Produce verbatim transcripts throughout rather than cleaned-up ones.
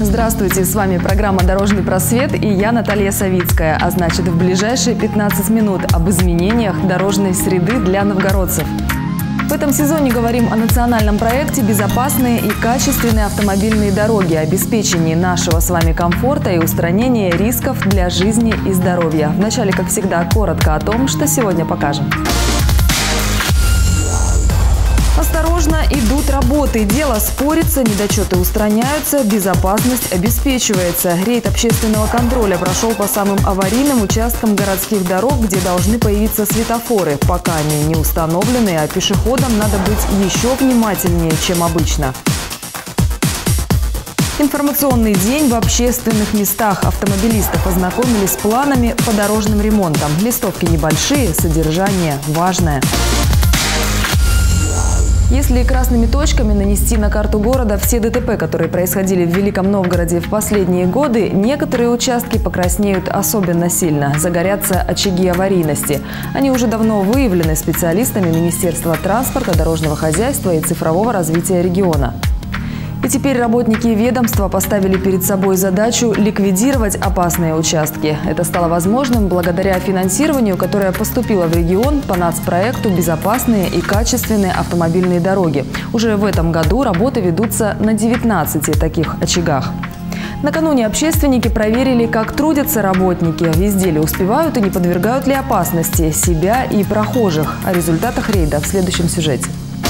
Здравствуйте, с вами программа «Дорожный просвет» и я, Наталья Савицкая. А значит, в ближайшие пятнадцать минут об изменениях дорожной среды для новгородцев. В этом сезоне говорим о национальном проекте «Безопасные и качественные автомобильные дороги», обеспечении нашего с вами комфорта и устранении рисков для жизни и здоровья. Вначале, как всегда, коротко о том, что сегодня покажем. Осторожно, идут работы. Дело спорится, недочеты устраняются, безопасность обеспечивается. Рейд общественного контроля прошел по самым аварийным участкам городских дорог, где должны появиться светофоры. Пока они не установлены, а пешеходам надо быть еще внимательнее, чем обычно. Информационный день в общественных местах. Автомобилистов ознакомились с планами по дорожным ремонтам. Листовки небольшие, содержание важное. Если красными точками нанести на карту города все ДТП, которые происходили в Великом Новгороде в последние годы, некоторые участки покраснеют особенно сильно, загорятся очаги аварийности. Они уже давно выявлены специалистами Министерства транспорта, дорожного хозяйства и цифрового развития региона. И теперь работники ведомства поставили перед собой задачу ликвидировать опасные участки. Это стало возможным благодаря финансированию, которое поступило в регион по нацпроекту «Безопасные и качественные автомобильные дороги». Уже в этом году работы ведутся на девятнадцати таких очагах. Накануне общественники проверили, как трудятся работники, везде ли успевают и не подвергают ли опасности себя и прохожих. О результатах рейда в следующем сюжете.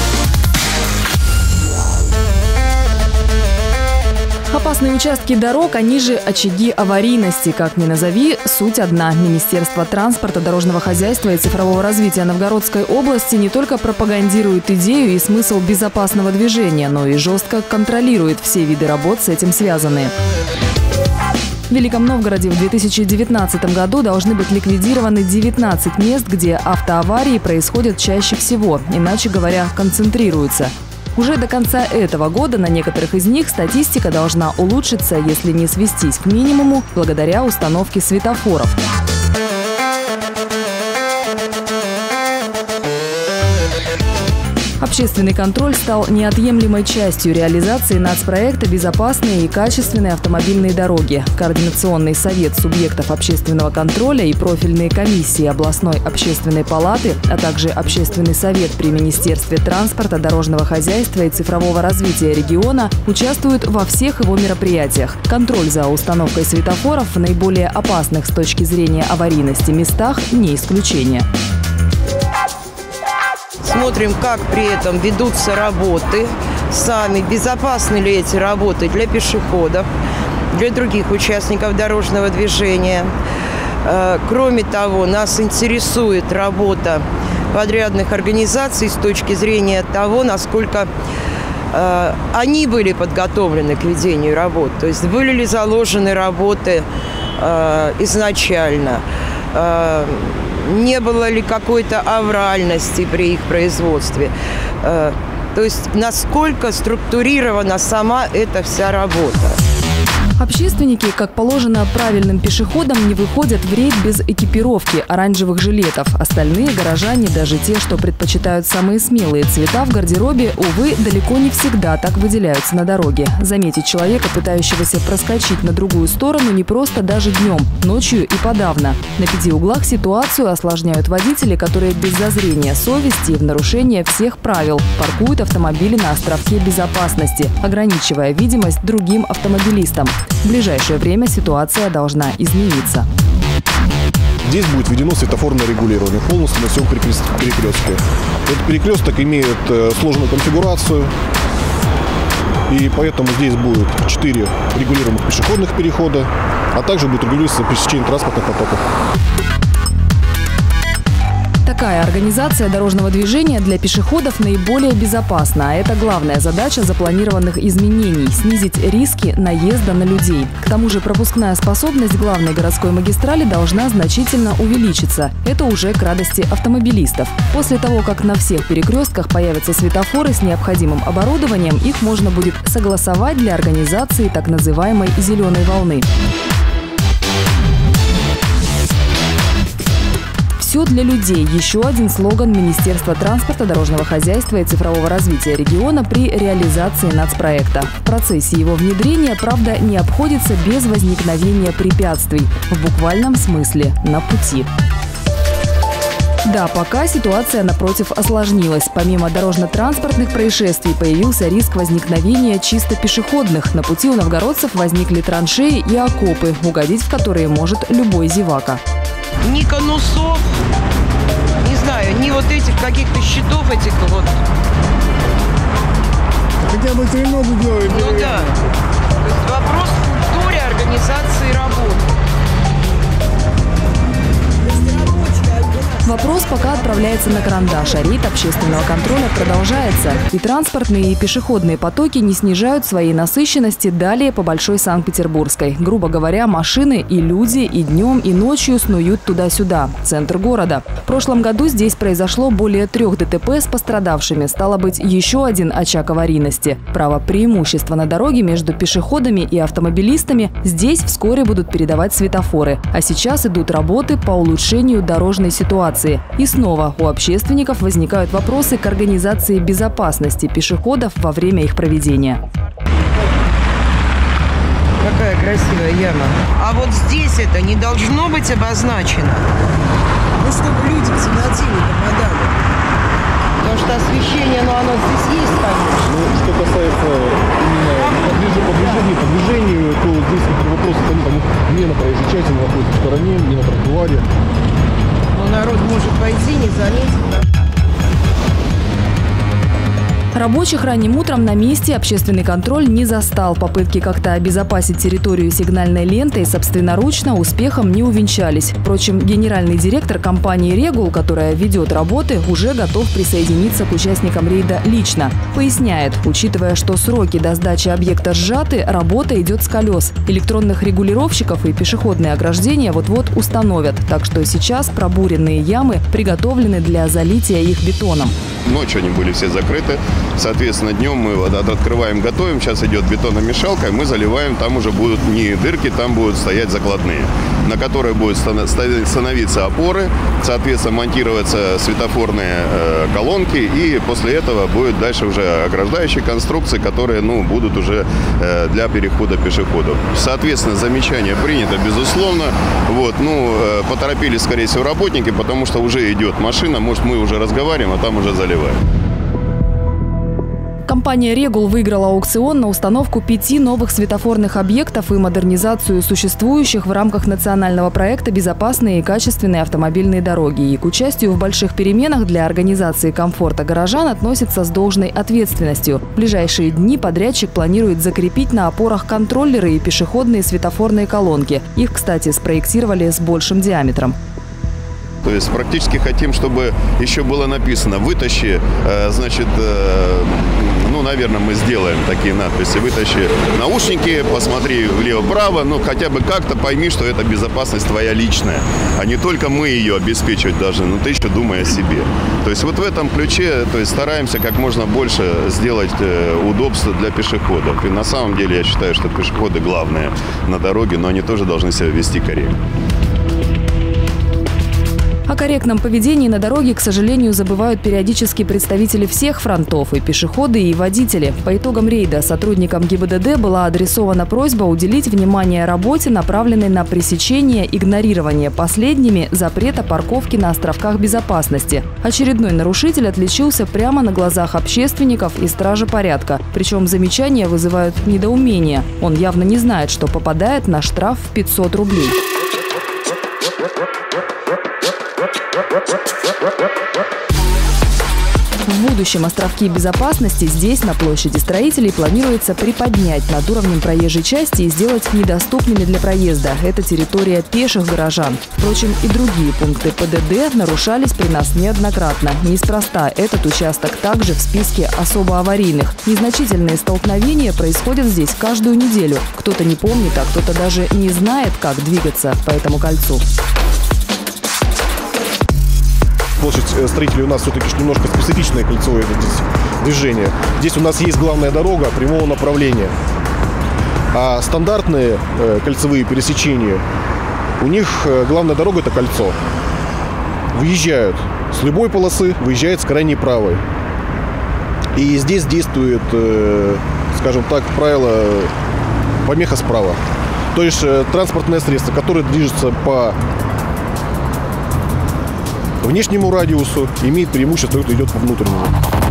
Опасные участки дорог, они же очаги аварийности. Как ни назови, суть одна. Министерство транспорта, дорожного хозяйства и цифрового развития Новгородской области не только пропагандирует идею и смысл безопасного движения, но и жестко контролирует все виды работ с этим связанные. В Великом Новгороде в две тысячи девятнадцатом году должны быть ликвидированы девятнадцать мест, где автоаварии происходят чаще всего, иначе говоря, концентрируются. Уже до конца этого года на некоторых из них статистика должна улучшиться, если не свестись к минимуму, благодаря установке светофоров. Общественный контроль стал неотъемлемой частью реализации нацпроекта «Безопасные и качественные автомобильные дороги». Координационный совет субъектов общественного контроля и профильные комиссии областной общественной палаты, а также общественный совет при Министерстве транспорта, дорожного хозяйства и цифрового развития региона участвуют во всех его мероприятиях. Контроль за установкой светофоров в наиболее опасных с точки зрения аварийности местах не исключение. Смотрим, как при этом ведутся работы сами, безопасны ли эти работы для пешеходов, для других участников дорожного движения. Кроме того, нас интересует работа подрядных организаций с точки зрения того, насколько они были подготовлены к ведению работ. То есть были ли заложены работы изначально, не было ли какой-то авральности при их производстве. То есть насколько структурирована сама эта вся работа. Общественники, как положено правильным пешеходам, не выходят в рейд без экипировки оранжевых жилетов. Остальные горожане, даже те, что предпочитают самые смелые цвета в гардеробе, увы, далеко не всегда так выделяются на дороге. Заметить человека, пытающегося проскочить на другую сторону, не просто даже днем, ночью и подавно. На пяти углах ситуацию осложняют водители, которые без зазрения совести и в нарушение всех правил паркуют автомобили на островке безопасности, ограничивая видимость другим автомобилистам. В ближайшее время ситуация должна измениться. Здесь будет введено светофорное регулирование полностью на всем перекрестке. Этот перекресток имеет сложную конфигурацию, и поэтому здесь будет четыре регулируемых пешеходных перехода, а также будет регулироваться пересечение транспортных потоков. Такая организация дорожного движения для пешеходов наиболее безопасна. А это главная задача запланированных изменений – снизить риски наезда на людей. К тому же пропускная способность главной городской магистрали должна значительно увеличиться. Это уже к радости автомобилистов. После того, как на всех перекрестках появятся светофоры с необходимым оборудованием, их можно будет согласовать для организации так называемой «зеленой волны». Все для людей. Еще один слоган Министерства транспорта, дорожного хозяйства и цифрового развития региона при реализации нацпроекта. В процессе его внедрения, правда, не обходится без возникновения препятствий. В буквальном смысле – на пути. Да, пока ситуация, напротив, осложнилась. Помимо дорожно-транспортных происшествий появился риск возникновения чисто пешеходных. На пути у новгородцев возникли траншеи и окопы, угодить в которые может любой зевака. Ни конусов, не знаю, ни вот этих каких-то щитов этих вот. Хотя бы треногу делают. Ну да. То есть вопрос в культуре организации работы. Вопрос пока отправляется на карандаш, а рейд общественного контроля продолжается. И транспортные, и пешеходные потоки не снижают своей насыщенности далее по Большой Санкт-Петербургской. Грубо говоря, машины и люди и днем, и ночью снуют туда-сюда, центр города. В прошлом году здесь произошло более трех ДТП с пострадавшими. Стало быть, еще один очаг аварийности. Право преимущества на дороге между пешеходами и автомобилистами здесь вскоре будут передавать светофоры. А сейчас идут работы по улучшению дорожной ситуации. И снова у общественников возникают вопросы к организации безопасности пешеходов во время их проведения. Какая красивая яма. А вот здесь это не должно быть обозначено. Ну, чтобы люди в темноте не попадали. Потому что освещение, ну, оно здесь есть, конечно. Ну, что касается именно движения по движению, то здесь вопросы не на проезжей части, не находится в стороне, не на тротуаре. Народ может пойти, не заметить. Рабочих ранним утром на месте общественный контроль не застал. Попытки как-то обезопасить территорию сигнальной лентой собственноручно успехом не увенчались. Впрочем, генеральный директор компании «Регул», которая ведет работы, уже готов присоединиться к участникам рейда лично. Поясняет, учитывая, что сроки до сдачи объекта сжаты, работа идет с колес. Электронных регулировщиков и пешеходные ограждения вот-вот установят. Так что сейчас пробуренные ямы приготовлены для залития их бетоном. Ночью они были все закрыты. Соответственно, днем мы вот открываем, готовим. Сейчас идет бетономешалка, и мы заливаем. Там уже будут не дырки, там будут стоять закладные, на которые будут становиться опоры. Соответственно, монтироваться светофорные э, колонки. И после этого будет дальше уже ограждающие конструкции, которые ну, будут уже э, для перехода пешеходов. Соответственно, замечание принято, безусловно. Вот, ну, э, поторопились, скорее всего, работники, потому что уже идет машина. Может, мы уже разговариваем, а там уже заливаем. Компания «Регул» выиграла аукцион на установку пяти новых светофорных объектов и модернизацию существующих в рамках национального проекта «Безопасные и качественные автомобильные дороги». И к участию в больших переменах для организации комфорта горожан относится с должной ответственностью. В ближайшие дни подрядчик планирует закрепить на опорах контроллеры и пешеходные светофорные колонки. Их, кстати, спроектировали с большим диаметром. То есть практически хотим, чтобы еще было написано «Вытащи», э, значит, э, ну, наверное, мы сделаем такие надписи «Вытащи наушники, посмотри влево-право», ну, хотя бы как-то пойми, что это безопасность твоя личная, а не только мы ее обеспечивать должны, но ты еще думай о себе. То есть вот в этом ключе, то есть стараемся как можно больше сделать э, удобства для пешеходов. И на самом деле я считаю, что пешеходы главные на дороге, но они тоже должны себя вести корректно. О корректном поведении на дороге, к сожалению, забывают периодически представители всех фронтов – и пешеходы, и водители. По итогам рейда сотрудникам ГИБДД была адресована просьба уделить внимание работе, направленной на пресечение игнорирования последними запрета парковки на островках безопасности. Очередной нарушитель отличился прямо на глазах общественников и стражи порядка. Причем замечания вызывают недоумение. Он явно не знает, что попадает на штраф в пятьсот рублей. В будущем островки безопасности здесь, на площади Строителей, планируется приподнять над уровнем проезжей части и сделать недоступными для проезда. Это территория пеших горожан. Впрочем, и другие пункты ПДД нарушались при нас неоднократно. Неспроста этот участок также в списке особо аварийных. Незначительные столкновения происходят здесь каждую неделю. Кто-то не помнит, а кто-то даже не знает, как двигаться по этому кольцу. Площадь Строителей у нас все-таки немножко специфичное кольцевое движение. Здесь у нас есть главная дорога прямого направления. А стандартные э, кольцевые пересечения, у них э, главная дорога – это кольцо. въезжают с любой полосы, выезжают с крайней правой. И здесь действует, скажем так, правило помеха справа. То есть транспортное средство, которое движется по внешнему радиусу, имеет преимущество, что идет по внутреннему.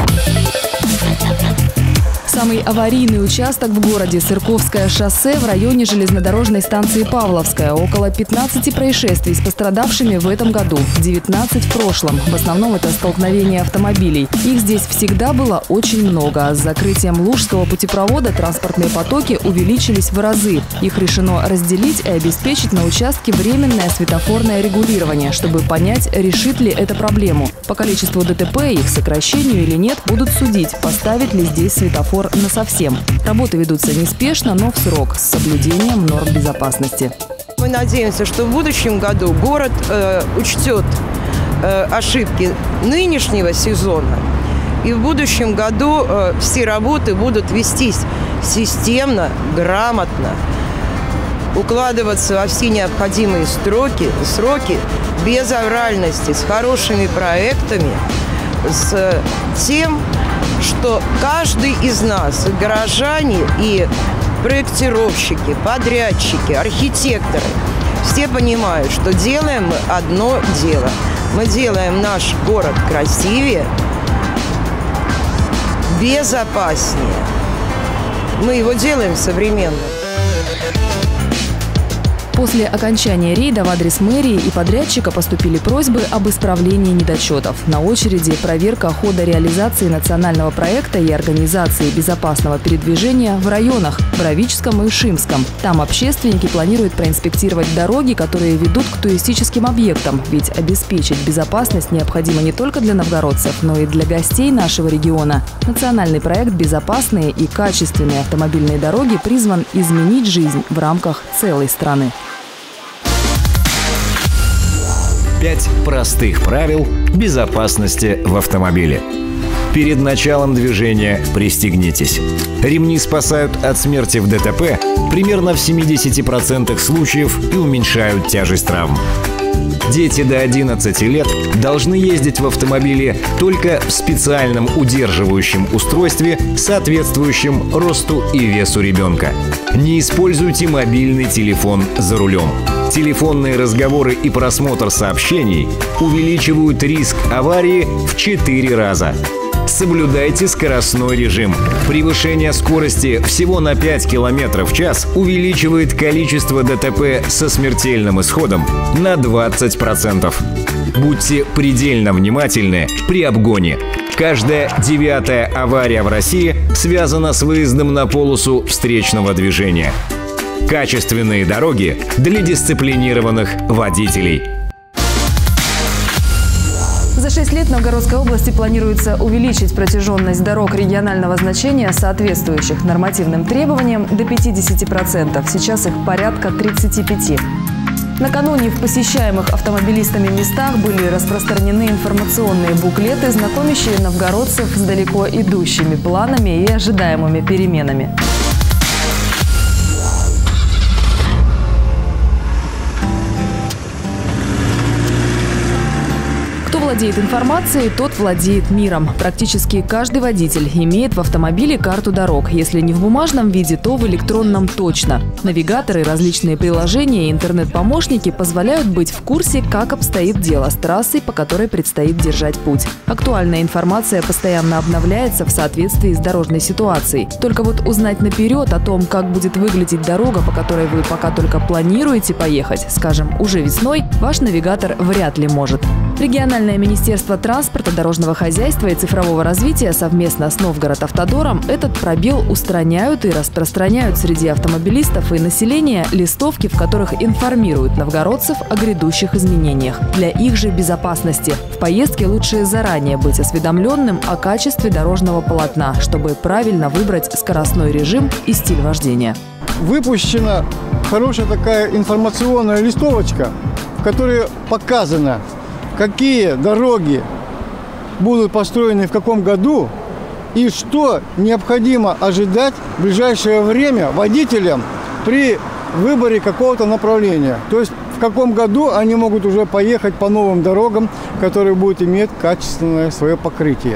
Самый аварийный участок в городе – Сырковское шоссе в районе железнодорожной станции Павловская. Около пятнадцати происшествий с пострадавшими в этом году, девятнадцать в прошлом. В основном это столкновения автомобилей. Их здесь всегда было очень много. А с закрытием Лужского путепровода транспортные потоки увеличились в разы. Их решено разделить и обеспечить на участке временное светофорное регулирование, чтобы понять, решит ли это проблему. По количеству ДТП, их сокращению или нет, будут судить, поставить ли здесь светофор насовсем. Работы ведутся неспешно, но в срок, с соблюдением норм безопасности. Мы надеемся, что в будущем году город э, учтет э, ошибки нынешнего сезона. И в будущем году э, все работы будут вестись системно, грамотно, укладываться во все необходимые строки, сроки, без авральности, с хорошими проектами, с тем, что каждый из нас, и горожане, и проектировщики, подрядчики, архитекторы, все понимают, что делаем мы одно дело. Мы делаем наш город красивее, безопаснее. Мы его делаем современным. После окончания рейда в адрес мэрии и подрядчика поступили просьбы об исправлении недочетов. На очереди проверка хода реализации национального проекта и организации безопасного передвижения в районах Боровическом и Ишимском. Там общественники планируют проинспектировать дороги, которые ведут к туристическим объектам. Ведь обеспечить безопасность необходимо не только для новгородцев, но и для гостей нашего региона. Национальный проект «Безопасные и качественные автомобильные дороги» призван изменить жизнь в рамках целой страны. Пять простых правил безопасности в автомобиле. Перед началом движения пристегнитесь. Ремни спасают от смерти в ДТП примерно в семидесяти процентах случаев и уменьшают тяжесть травм. Дети до одиннадцати лет должны ездить в автомобиле только в специальном удерживающем устройстве, соответствующем росту и весу ребенка. Не используйте мобильный телефон за рулем. Телефонные разговоры и просмотр сообщений увеличивают риск аварии в четыре раза. Соблюдайте скоростной режим. Превышение скорости всего на пять километров в час увеличивает количество ДТП со смертельным исходом на двадцать процентов. Будьте предельно внимательны при обгоне. Каждая девятая авария в России связана с выездом на полосу встречного движения. Качественные дороги для дисциплинированных водителей. За шесть лет в Новгородской области планируется увеличить протяженность дорог регионального значения, соответствующих нормативным требованиям, до пятидесяти процентов. Сейчас их порядка тридцати пяти. Накануне в посещаемых автомобилистами местах были распространены информационные буклеты, знакомящие новгородцев с далеко идущими планами и ожидаемыми переменами. Владеет информацией, тот владеет миром. Практически каждый водитель имеет в автомобиле карту дорог. Если не в бумажном виде, то в электронном точно. Навигаторы, различные приложения и интернет-помощники позволяют быть в курсе, как обстоит дело с трассой, по которой предстоит держать путь. Актуальная информация постоянно обновляется в соответствии с дорожной ситуацией. Только вот узнать наперед о том, как будет выглядеть дорога, по которой вы пока только планируете поехать, скажем, уже весной, ваш навигатор вряд ли может. Региональное Министерство транспорта, дорожного хозяйства и цифрового развития совместно с Новгород-Автодором этот пробел устраняют и распространяют среди автомобилистов и населения листовки, в которых информируют новгородцев о грядущих изменениях для их же безопасности. В поездке лучше заранее быть осведомленным о качестве дорожного полотна, чтобы правильно выбрать скоростной режим и стиль вождения. Выпущена хорошая такая информационная листовочка, в которой показано, какие дороги будут построены в каком году и что необходимо ожидать в ближайшее время водителям при выборе какого-то направления. То есть в каком году они могут уже поехать по новым дорогам, которые будут иметь качественное свое покрытие.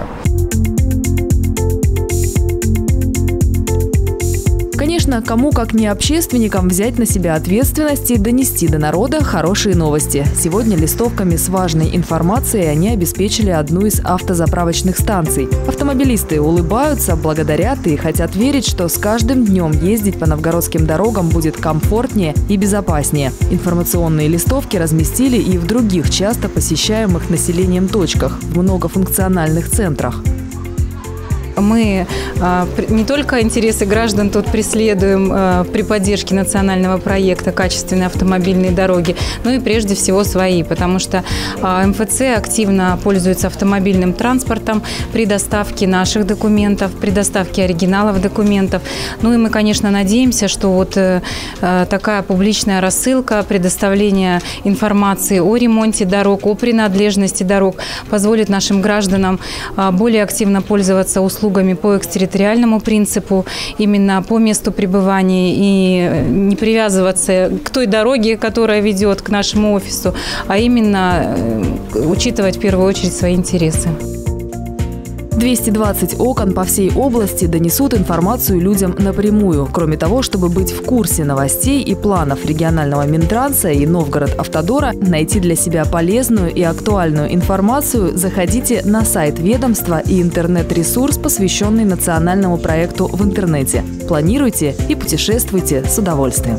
Конечно, кому как не общественникам взять на себя ответственность и донести до народа хорошие новости. Сегодня листовками с важной информацией они обеспечили одну из автозаправочных станций. Автомобилисты улыбаются, благодарят и хотят верить, что с каждым днем ездить по новгородским дорогам будет комфортнее и безопаснее. Информационные листовки разместили и в других часто посещаемых населением точках, в многофункциональных центрах. Мы а, не только интересы граждан тут преследуем а, при поддержке национального проекта «Качественные автомобильные дороги», но и прежде всего свои, потому что а, эм эф цэ активно пользуется автомобильным транспортом при доставке наших документов, при доставке оригиналов документов. Ну и мы, конечно, надеемся, что вот а, такая публичная рассылка, предоставление информации о ремонте дорог, о принадлежности дорог позволит нашим гражданам а, более активно пользоваться услугами по экстерриториальному принципу, именно по месту пребывания, и не привязываться к той дороге, которая ведет к нашему офису, а именно учитывать в первую очередь свои интересы. двести двадцать окон по всей области донесут информацию людям напрямую. Кроме того, чтобы быть в курсе новостей и планов регионального Минтранса и Новгород-Автодора, найти для себя полезную и актуальную информацию, заходите на сайт ведомства и интернет-ресурс, посвященный национальному проекту в интернете. Планируйте и путешествуйте с удовольствием.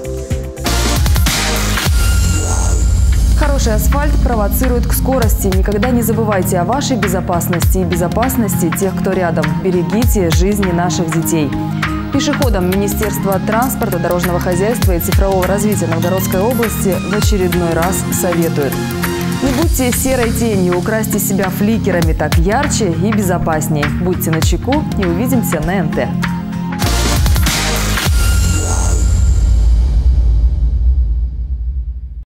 Хороший асфальт провоцирует к скорости. Никогда не забывайте о вашей безопасности и безопасности тех, кто рядом. Берегите жизни наших детей. Пешеходам Министерство транспорта, дорожного хозяйства и цифрового развития Новгородской области в очередной раз советуют: не будьте серой тенью, украсьте себя фликерами, так ярче и безопаснее. Будьте начеку и увидимся на эн тэ.